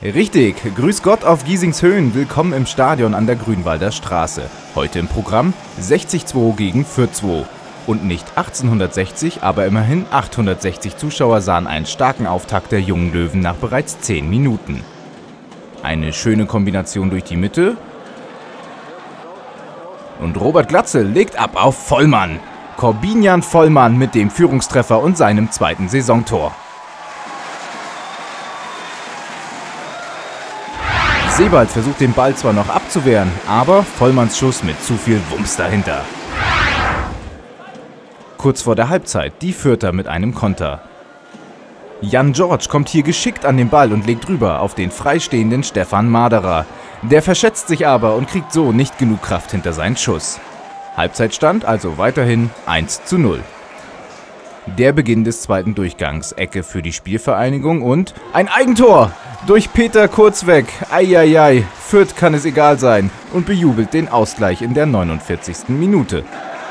Richtig, grüß Gott auf Giesingshöhen, willkommen im Stadion an der Grünwalder Straße. Heute im Programm 60-2 gegen Fürth 2. Und nicht 1860, aber immerhin 860 Zuschauer sahen einen starken Auftakt der jungen Löwen nach bereits 10 Minuten. Eine schöne Kombination durch die Mitte. Und Robert Glatzel legt ab auf Vollmann. Corbinian Vollmann mit dem Führungstreffer und seinem zweiten Saisontor. Sebald versucht den Ball zwar noch abzuwehren, aber Vollmanns Schuss mit zu viel Wumms dahinter. Kurz vor der Halbzeit die Fürther mit einem Konter. Jan George kommt hier geschickt an den Ball und legt drüber auf den freistehenden Stefan Maderer. Der verschätzt sich aber und kriegt so nicht genug Kraft hinter seinen Schuss. Halbzeitstand also weiterhin 1:0. Der Beginn des zweiten Durchgangs, Ecke für die Spielvereinigung und ein Eigentor! Durch Peter Kurzweg, eieiei, Fürth kann es egal sein und bejubelt den Ausgleich in der 49. Minute.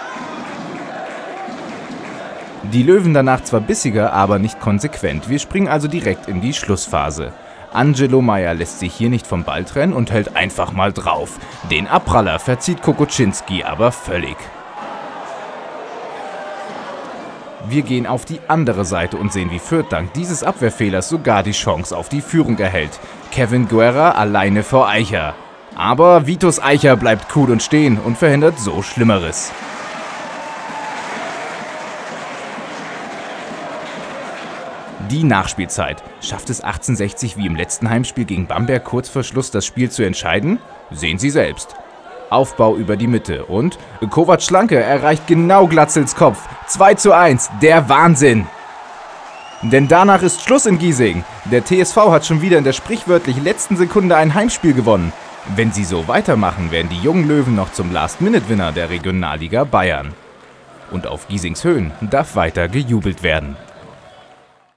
Die Löwen danach zwar bissiger, aber nicht konsequent. Wir springen also direkt in die Schlussphase. Angelo Meyer lässt sich hier nicht vom Ball trennen und hält einfach mal drauf. Den Abpraller verzieht Kokoczynski aber völlig. Wir gehen auf die andere Seite und sehen, wie Fürth dank dieses Abwehrfehlers sogar die Chance auf die Führung erhält. Kevin Guerra alleine vor Eicher. Aber Vitus Eicher bleibt cool und stehen und verhindert so Schlimmeres. Die Nachspielzeit. Schafft es 1860 wie im letzten Heimspiel gegen Bamberg kurz vor Schluss das Spiel zu entscheiden? Sehen Sie selbst. Aufbau über die Mitte und Kovac Schlanke erreicht genau Glatzels Kopf. 2:1, der Wahnsinn! Denn danach ist Schluss in Giesing. Der TSV hat schon wieder in der sprichwörtlich letzten Sekunde ein Heimspiel gewonnen. Wenn sie so weitermachen, werden die jungen Löwen noch zum Last-Minute-Winner der Regionalliga Bayern. Und auf Giesingshöhen darf weiter gejubelt werden.